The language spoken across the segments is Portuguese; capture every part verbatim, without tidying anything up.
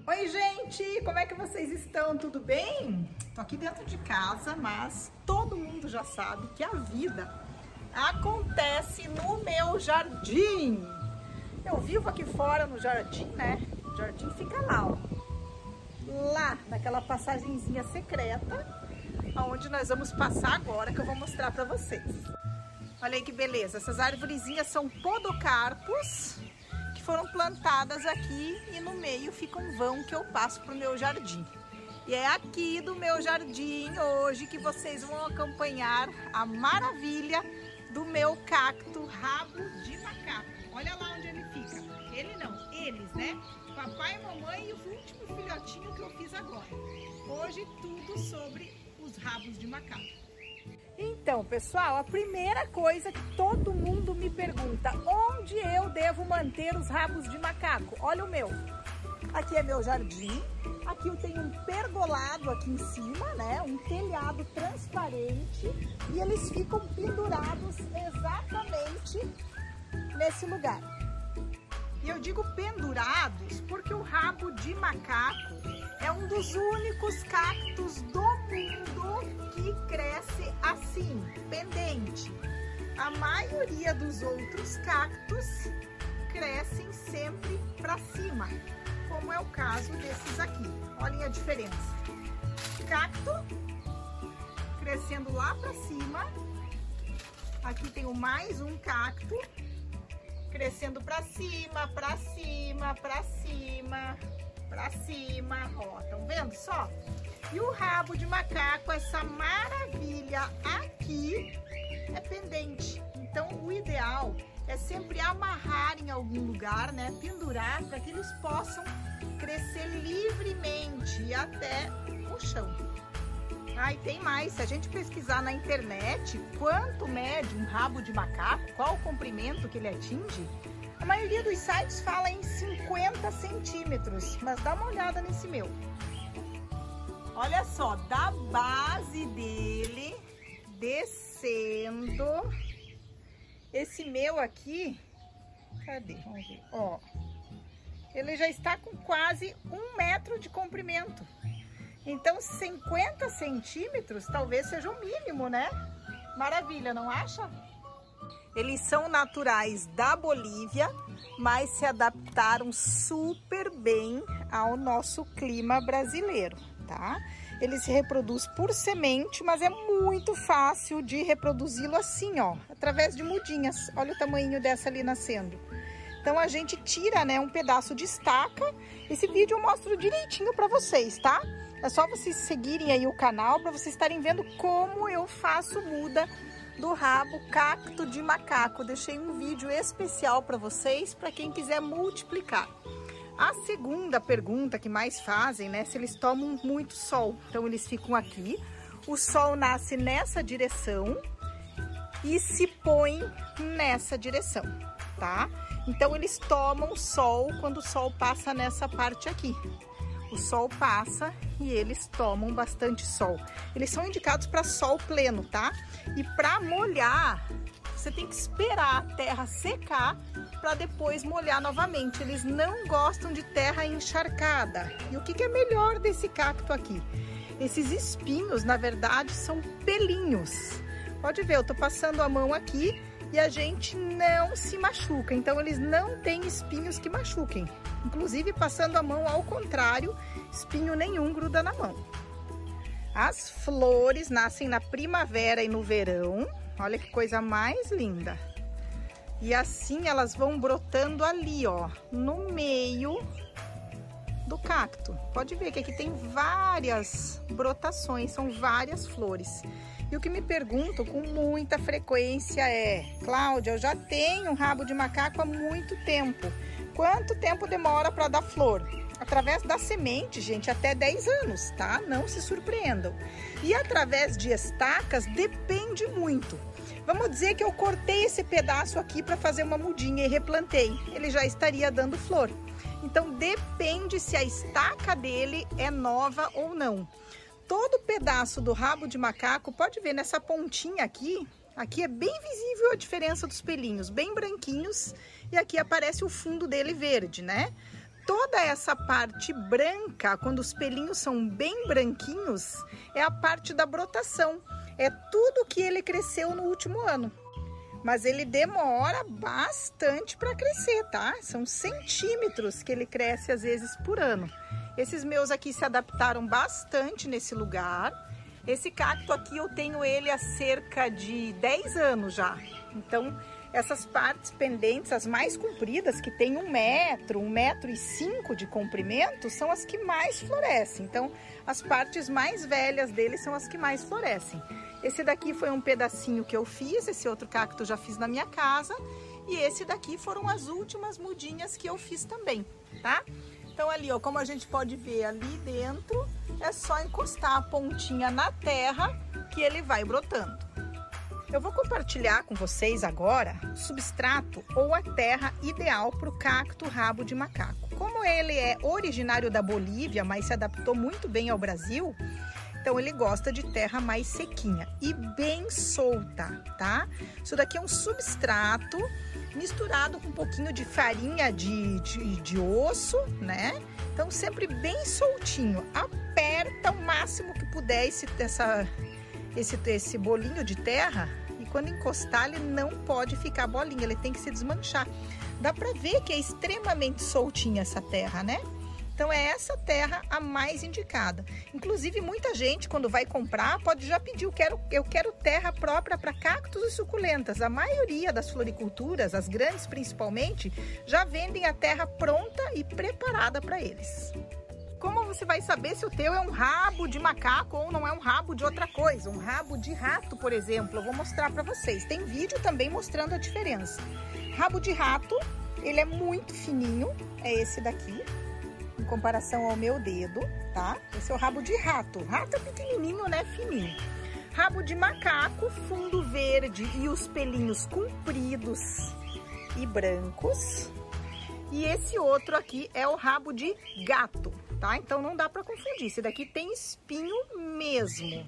Oi, gente! Como é que vocês estão? Tudo bem? Tô aqui dentro de casa, mas todo mundo já sabe que a vida acontece no meu jardim. Eu vivo aqui fora no jardim, né? O jardim fica lá, ó. Lá, naquela passagenzinha secreta, aonde nós vamos passar agora, que eu vou mostrar pra vocês. Olha aí que beleza! Essas arvorezinhas são podocarpos, que foram plantadas aqui e no meio fica um vão que eu passo pro meu jardim. E é aqui do meu jardim hoje que vocês vão acompanhar a maravilha do meu cacto rabo de macaco. Olha lá onde ele fica. Ele não, eles, né? Papai, mamãe e o último filhotinho que eu fiz agora. Hoje tudo sobre os rabos de macaco. Então, pessoal, a primeira coisa que todo mundo me pergunta, onde eu devo manter os rabos de macaco? Olha o meu. Aqui é meu jardim. Aqui eu tenho um pergolado aqui em cima, né? Um telhado transparente. E eles ficam pendurados exatamente nesse lugar. E eu digo pendurados porque o rabo de macaco é um dos únicos cactos do mundo que cresce assim, pendente. A maioria dos outros cactos crescem sempre para cima, como é o caso desses aqui. Olhem a diferença. Cacto crescendo lá para cima. Aqui tenho mais um cacto crescendo para cima, para cima, para cima, para cima. Ó, estão vendo só? E o rabo de macaco, essa maravilha aqui, é pendente. Então o ideal é sempre amarrar em algum lugar, né? Pendurar para que eles possam crescer livremente e até o chão. Ah, e tem mais, se a gente pesquisar na internet quanto mede um rabo de macaco, qual o comprimento que ele atinge, a maioria dos sites fala em cinquenta centímetros, mas dá uma olhada nesse meu. Olha só, da base dele, descendo, esse meu aqui, cadê? Vamos ver, ó, ele já está com quase um metro de comprimento. Então, cinquenta centímetros talvez seja o mínimo, né? Maravilha, não acha? Eles são naturais da Bolívia, mas se adaptaram super bem ao nosso clima brasileiro, tá? Ele se reproduz por semente, mas é muito fácil de reproduzi-lo assim, ó, através de mudinhas. Olha o tamanho dessa ali nascendo. Então a gente tira, né, um pedaço de estaca. Esse vídeo eu mostro direitinho para vocês, tá? É só vocês seguirem aí o canal para vocês estarem vendo como eu faço muda do rabo cacto de macaco. Deixei um vídeo especial para vocês, para quem quiser multiplicar. A segunda pergunta que mais fazem, né, se eles tomam muito sol. Então eles ficam aqui, o sol nasce nessa direção e se põe nessa direção, tá? Então eles tomam sol quando o sol passa nessa parte aqui. O sol passa e eles tomam bastante sol. Eles são indicados para sol pleno, tá? E para molhar, você tem que esperar a terra secar para depois molhar novamente. Eles não gostam de terra encharcada. E o que que é melhor desse cacto aqui? Esses espinhos, na verdade, são pelinhos. Pode ver, eu tô passando a mão aqui e a gente não se machuca. Então eles não têm espinhos que machuquem. Inclusive, passando a mão ao contrário, espinho nenhum gruda na mão. As flores nascem na primavera e no verão. Olha que coisa mais linda. E assim elas vão brotando ali, ó, no meio do cacto. Pode ver que aqui tem várias brotações, são várias flores. E o que me perguntam com muita frequência é: Cláudia, eu já tenho um rabo de macaco há muito tempo. Quanto tempo demora para dar flor? Através da semente, gente, até dez anos, tá? Não se surpreendam. E através de estacas, depende muito. Vamos dizer que eu cortei esse pedaço aqui para fazer uma mudinha e replantei. Ele já estaria dando flor. Então, depende se a estaca dele é nova ou não. Todo pedaço do rabo de macaco, pode ver nessa pontinha aqui, aqui é bem visível a diferença dos pelinhos, bem branquinhos, e aqui aparece o fundo dele verde, né? toda essa parte branca, quando os pelinhos são bem branquinhos, é a parte da brotação. É tudo que ele cresceu no último ano. Mas ele demora bastante para crescer, tá? São centímetros que ele cresce às vezes por ano. Esses meus aqui se adaptaram bastante nesse lugar. Esse cacto aqui eu tenho ele há cerca de dez anos já. Então, essas partes pendentes, as mais compridas, que tem um metro, um metro e cinco de comprimento, são as que mais florescem. Então, as partes mais velhas dele são as que mais florescem. Esse daqui foi um pedacinho que eu fiz, esse outro cacto eu já fiz na minha casa. E esse daqui foram as últimas mudinhas que eu fiz também, tá? Então ali, ó, como a gente pode ver ali dentro, é só encostar a pontinha na terra que ele vai brotando. Eu vou compartilhar com vocês agora o substrato ou a terra ideal para o cacto rabo de macaco. Como ele é originário da Bolívia, mas se adaptou muito bem ao Brasil, então ele gosta de terra mais sequinha e bem solta, tá? Isso daqui é um substrato misturado com um pouquinho de farinha de, de, de osso, né? Então sempre bem soltinho. Aperta o máximo que puder esse, essa, esse, esse bolinho de terra e quando encostar ele não pode ficar bolinha, ele tem que se desmanchar. Dá pra ver que é extremamente soltinha essa terra, né? Então é essa terra a mais indicada. Inclusive muita gente quando vai comprar pode já pedir, eu quero, eu quero terra própria para cactos e suculentas. A maioria das floriculturas, as grandes principalmente, já vendem a terra pronta e preparada para eles. Como você vai saber se o teu é um rabo de macaco ou não é um rabo de outra coisa? Um rabo de rato, por exemplo, eu vou mostrar para vocês. Tem vídeo também mostrando a diferença. Rabo de rato, ele é muito fininho, é esse daqui. Em comparação ao meu dedo, tá? Esse é o rabo de rato. Rato é pequenininho, né? Fininho. Rabo de macaco, fundo verde e os pelinhos compridos e brancos. E esse outro aqui é o rabo de gato, tá? Então não dá pra confundir. Esse daqui tem espinho mesmo.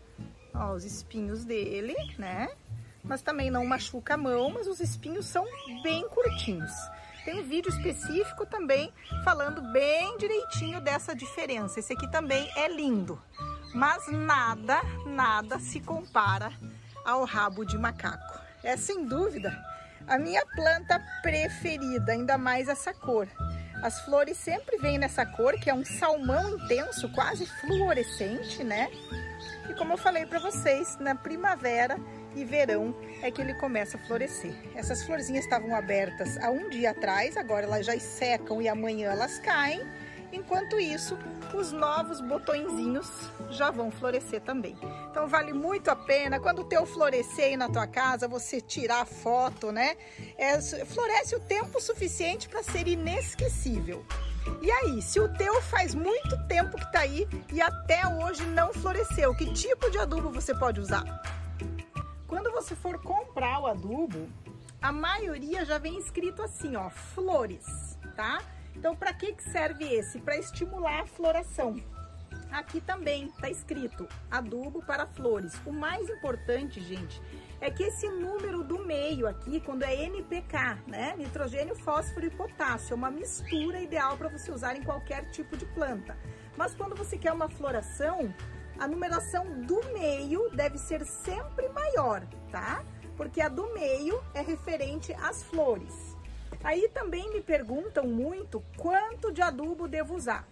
Ó, os espinhos dele, né? Mas também não machuca a mão, mas os espinhos são bem curtinhos. Tem um vídeo específico também falando bem direitinho dessa diferença. Esse aqui também é lindo, mas nada, nada se compara ao rabo de macaco. É sem dúvida a minha planta preferida, ainda mais essa cor. As flores sempre vêm nessa cor, que é um salmão intenso, quase fluorescente, né? E como eu falei para vocês, na primavera e verão é que ele começa a florescer. Essas florzinhas estavam abertas há um dia atrás, agora elas já secam e amanhã elas caem. Enquanto isso, os novos botõezinhos já vão florescer também. Então vale muito a pena, quando o teu florescer aí na tua casa, você tirar foto, né? É, floresce o tempo suficiente para ser inesquecível. E aí, se o teu faz muito tempo que tá aí e até hoje não floresceu, que tipo de adubo você pode usar? Quando você for comprar o adubo, a maioria já vem escrito assim, ó, flores, tá? Então, para que que serve esse? Para estimular a floração. Aqui também tá escrito adubo para flores. O mais importante, gente, é que esse número do meio aqui, quando é N P K, né? Nitrogênio, fósforo e potássio, é uma mistura ideal para você usar em qualquer tipo de planta. Mas quando você quer uma floração, a numeração do meio deve ser sempre maior, tá? Porque a do meio é referente às flores. Aí também me perguntam muito quanto de adubo devo usar.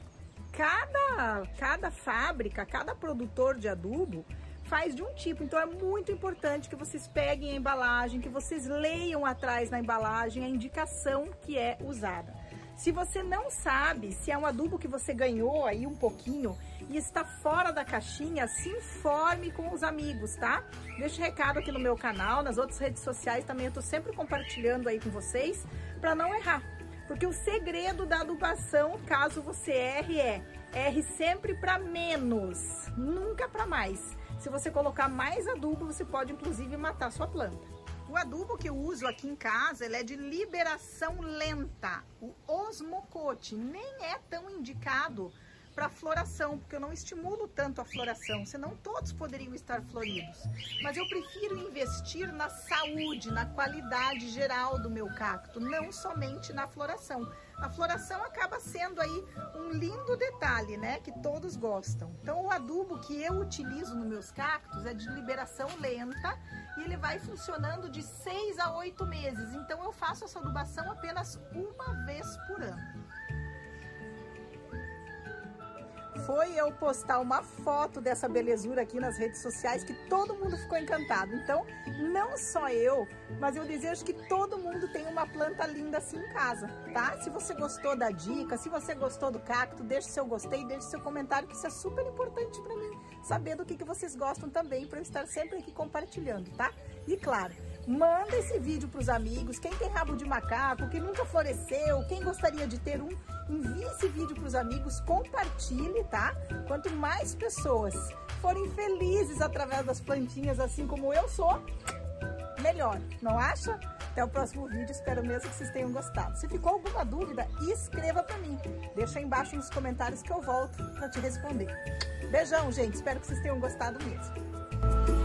Cada, cada fábrica, cada produtor de adubo faz de um tipo, então é muito importante que vocês peguem a embalagem, que vocês leiam atrás na embalagem a indicação que é usada. Se você não sabe se é um adubo que você ganhou aí um pouquinho e está fora da caixinha, se informe com os amigos, tá? Deixa um recado aqui no meu canal, nas outras redes sociais também eu tô sempre compartilhando aí com vocês para não errar. Porque o segredo da adubação, caso você erre, é erre sempre para menos, nunca para mais. Se você colocar mais adubo, você pode inclusive matar a sua planta. O adubo que eu uso aqui em casa, ele é de liberação lenta, o osmocote, nem é tão indicado para floração, porque eu não estimulo tanto a floração, senão todos poderiam estar floridos. Mas eu prefiro investir na saúde, na qualidade geral do meu cacto, não somente na floração. a floração acaba sendo aí um lindo detalhe, né, que todos gostam. Então o adubo que eu utilizo nos meus cactos é de liberação lenta e ele vai funcionando de seis a oito meses. Então eu faço essa adubação apenas uma vez por ano. Foi eu postar uma foto dessa belezura aqui nas redes sociais que todo mundo ficou encantado. Então, não só eu, mas eu desejo que todo mundo tenha uma planta linda assim em casa, tá? Se você gostou da dica, se você gostou do cacto, deixe seu gostei, deixe seu comentário, que isso é super importante para mim, saber do que, que vocês gostam também, para eu estar sempre aqui compartilhando, tá? E claro, manda esse vídeo para os amigos, quem tem rabo de macaco, que nunca floresceu, quem gostaria de ter um, envie esse vídeo para os amigos, compartilhe, tá? Quanto mais pessoas forem felizes através das plantinhas, assim como eu sou, melhor, não acha? Até o próximo vídeo, espero mesmo que vocês tenham gostado. Se ficou alguma dúvida, escreva para mim. Deixa aí embaixo nos comentários que eu volto para te responder. Beijão, gente, espero que vocês tenham gostado mesmo.